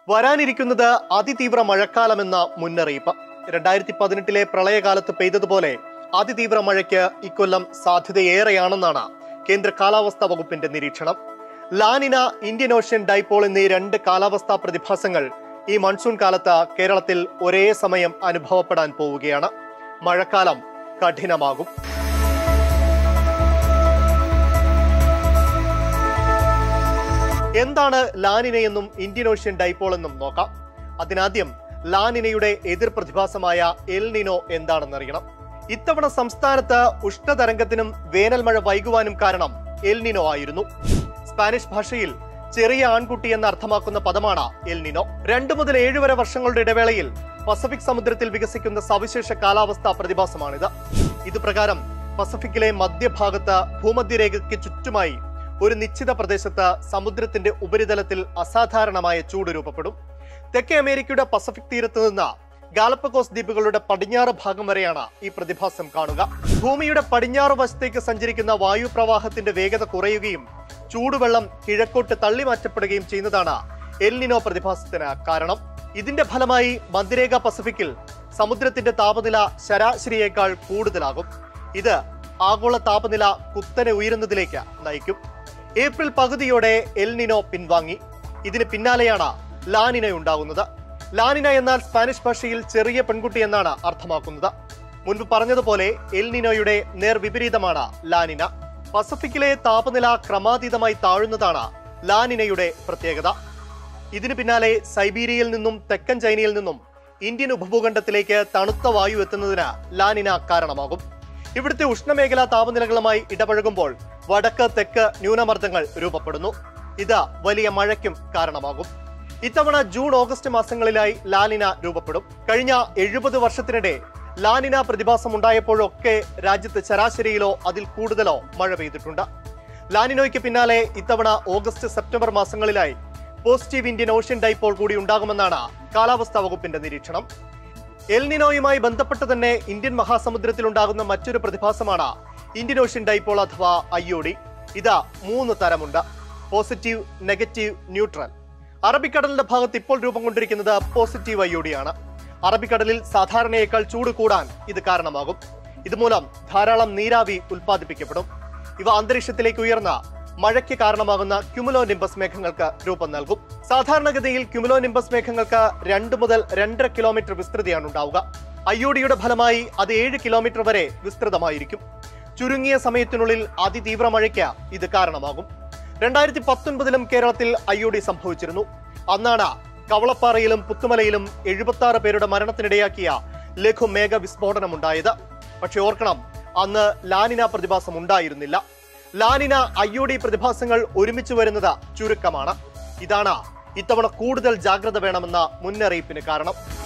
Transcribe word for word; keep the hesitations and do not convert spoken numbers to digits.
വരാനിരിക്കുന്നത് അതിതീവ്ര മഴക്കാലമെന്ന മുന്നറിയിപ്പ്. രണ്ടായിരത്തി പതിനെട്ടിലെ പ്രളയകാലത്ത് പെയ്തതുപോലെ അതിതീവ്ര മഴയ്ക്ക് ഇക്കൊല്ലം സാധ്യതയേറെയാണെന്നാണ് കേന്ദ്ര കാലാവസ്ഥാ വകുപ്പിന്റെ നിരീക്ഷണം. ലാനിന, ഇന്ത്യൻ ഓഷ്യൻ ഡൈപോൾ എന്നീ രണ്ട് കാലാവസ്ഥാ പ്രതിഭാസങ്ങൾ ഈ മൺസൂൺ കാലത്ത് കേരളത്തിൽ ഒരേ സമയം അനുഭവപ്പെടാൻ പോവുകയാണ്. മഴക്കാലം കഠിനമാകും. എന്താണ് ലാനിനയെന്നും ഇന്ത്യൻ ഓഷ്യൻ ഡൈപോൾ എന്നും നോക്കാം. അതിനാദ്യം ലാനിനയുടെ എതിർ പ്രതിഭാസമായ എൽ നിനോ എന്താണെന്നറിയണം. ഇത്തവണ സംസ്ഥാനത്ത് ഉഷ്ണതരംഗത്തിനും വേനൽ മഴ വൈകുവാനും കാരണം എൽ നിനോ ആയിരുന്നു. സ്പാനിഷ് ഭാഷയിൽ ചെറിയ ആൺകുട്ടി എന്ന് അർത്ഥമാക്കുന്ന പദമാണ് എൽ നിനോ. രണ്ടു മുതൽ ഏഴ് വരെ വർഷങ്ങളുടെ ഇടവേളയിൽ പസഫിക് സമുദ്രത്തിൽ വികസിക്കുന്ന സവിശേഷ കാലാവസ്ഥാ പ്രതിഭാസമാണിത്. ഇതുപ്രകാരം പസഫിക്കിലെ മധ്യഭാഗത്ത് ഭൂമധ്യരേഖയ്ക്ക് ചുറ്റുമായി ഒരു നിശ്ചിത പ്രദേശത്ത് സമുദ്രത്തിന്റെ ഉപരിതലത്തിൽ അസാധാരണമായ ചൂട് രൂപപ്പെടും. തെക്കേ അമേരിക്കയുടെ പസഫിക് തീരത്ത് നിന്ന് ഗാലപ്പഗോസ് ദ്വീപുകളുടെ പടിഞ്ഞാറ് ഭാഗം വരെയാണ് ഈ പ്രതിഭാസം കാണുക. ഭൂമിയുടെ പടിഞ്ഞാറ് വശത്തേക്ക് സഞ്ചരിക്കുന്ന വായുപ്രവാഹത്തിന്റെ വേഗത കുറയുകയും ചൂടുവെള്ളം കിഴക്കോട്ട് തള്ളിമാറ്റപ്പെടുകയും ചെയ്യുന്നതാണ് എൽ നിനോ പ്രതിഭാസത്തിന് കാരണം. ഇതിന്റെ ഫലമായി മധ്യരേഖ പസഫിക്കിൽ സമുദ്രത്തിന്റെ താപനില ശരാശരിയേക്കാൾ കൂടുതലാകും. ഇത് ആഗോള താപനില കുത്തനെ ഉയരുന്നതിലേക്ക് നയിക്കും. ഏപ്രിൽ പകുതിയോടെ എൽ നിനോ പിൻവാങ്ങി. ഇതിന് പിന്നാലെയാണ് ലാനിന ഉണ്ടാകുന്നത്. ലാനിന എന്നാൽ സ്പാനിഷ് ഭാഷയിൽ ചെറിയ പെൺകുട്ടി എന്നാണ് അർത്ഥമാക്കുന്നത്. മുൻപ് പറഞ്ഞതുപോലെ എൽ നിനോയുടെ നേർവിപരീതമാണ് ലാനിന. പസഫിക്കിലെ താപനില ക്രമാതീതമായി താഴുന്നതാണ് ലാനിനയുടെ പ്രത്യേകത. ഇതിന് പിന്നാലെ സൈബീരിയയിൽ നിന്നും തെക്കൻ ചൈനയിൽ നിന്നും ഇന്ത്യൻ ഉപഭൂഖണ്ഡത്തിലേക്ക് തണുത്ത വായു എത്തുന്നതിന് ലാനിന കാരണമാകും. ഇവിടുത്തെ ഉഷ്ണമേഖലാ താപനിലകളുമായി ഇടപഴകുമ്പോൾ വടക്ക് തെക്ക് ന്യൂനമർദ്ദങ്ങൾ രൂപപ്പെടുന്നു. ഇത് വലിയ മഴയ്ക്കും കാരണമാകും. ഇത്തവണ ജൂൺ ഓഗസ്റ്റ് മാസങ്ങളിലായി ലാനിന രൂപപ്പെടും. കഴിഞ്ഞ എഴുപത് വർഷത്തിനിടെ ലാനിന പ്രതിഭാസം ഉണ്ടായപ്പോഴൊക്കെ രാജ്യത്ത് ശരാശരിയിലോ അതിൽ കൂടുതലോ മഴ പെയ്തിട്ടുണ്ട്. ലാനിനോയ്ക്ക് പിന്നാലെ ഇത്തവണ ഓഗസ്റ്റ് സെപ്റ്റംബർ മാസങ്ങളിലായി പോസിറ്റീവ് ഇന്ത്യൻ ഓഷ്യൻ ഡൈപോൾ കൂടി ഉണ്ടാകുമെന്നാണ് കാലാവസ്ഥാ വകുപ്പിന്റെ നിരീക്ഷണം. എൽ നിനോയുമായി ബന്ധപ്പെട്ട് തന്നെ ഇന്ത്യൻ മഹാസമുദ്രത്തിൽ ഉണ്ടാകുന്ന മറ്റൊരു പ്രതിഭാസമാണ് ഇന്ത്യൻ ഓഷ്യൻ ഡൈപോൾ അഥവാ ഐ ഒ ഡി. ഇത് മൂന്ന് തരമുണ്ട്: പോസിറ്റീവ്, നെഗറ്റീവ്, ന്യൂട്രൽ. അറബിക്കടലിന്റെ ഭാഗത്ത് ഇപ്പോൾ രൂപം കൊണ്ടിരിക്കുന്നത് പോസിറ്റീവ് ഐ ഒ ഡി ആണ്. അറബിക്കടലിൽ സാധാരണയേക്കാൾ ചൂട് കൂടാൻ ഇത് കാരണമാകും. ഇതുമൂലം ധാരാളം നീരാവി ഉൽപ്പാദിപ്പിക്കപ്പെടും. ഇവ അന്തരീക്ഷത്തിലേക്ക് ഉയർന്ന മഴയ്ക്ക് കാരണമാകുന്ന ക്യുമുലോ നിംബസ് മേഘങ്ങൾക്ക് രൂപം നൽകും. സാധാരണഗതിയിൽ ക്യുമുലോ നിംബസ് മേഘങ്ങൾക്ക് രണ്ട് മുതൽ രണ്ടര കിലോമീറ്റർ വിസ്തൃതിയാണ് ഉണ്ടാവുക. ഐ ഒ ഡിയുടെ ഫലമായി അത് ഏഴ് കിലോമീറ്റർ വരെ വിസ്തൃതമായിരിക്കും. ചുരുങ്ങിയ സമയത്തിനുള്ളിൽ അതിതീവ്ര മഴയ്ക്ക് ഇത് കാരണമാകും. രണ്ടായിരത്തി പത്തൊൻപതിലും കേരളത്തിൽ ഐ ഒ ഡി സംഭവിച്ചിരുന്നു. അന്നാണ് കവളപ്പാറയിലും പുത്തുമലയിലും എഴുപത്തി ആറ് പേരുടെ മരണത്തിനിടയാക്കിയ ലഘു മേഘ വിസ്ഫോടനം ഉണ്ടായത്. പക്ഷെ ഓർക്കണം, അന്ന് ലാനിന പ്രതിഭാസം ഉണ്ടായിരുന്നില്ല. ലാനിന, ഐ ഒ ഡി പ്രതിഭാസങ്ങൾ ഒരുമിച്ച് വരുന്നത് ചുരുക്കമാണ്. ഇതാണ് ഇത്തവണ കൂടുതൽ ജാഗ്രത വേണമെന്ന മുന്നറിയിപ്പിന് കാരണം.